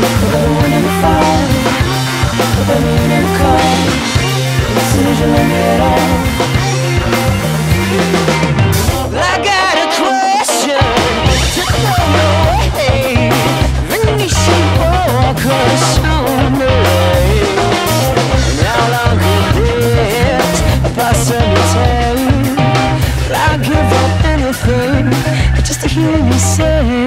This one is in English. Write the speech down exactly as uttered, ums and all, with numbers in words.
But the one in the fire, but the moon in the car, as soon as you let me at all. Well, I got a question to throw your way. Venetian walkers on the way. And how long could it possibly take? I'll give up anything just to hear you say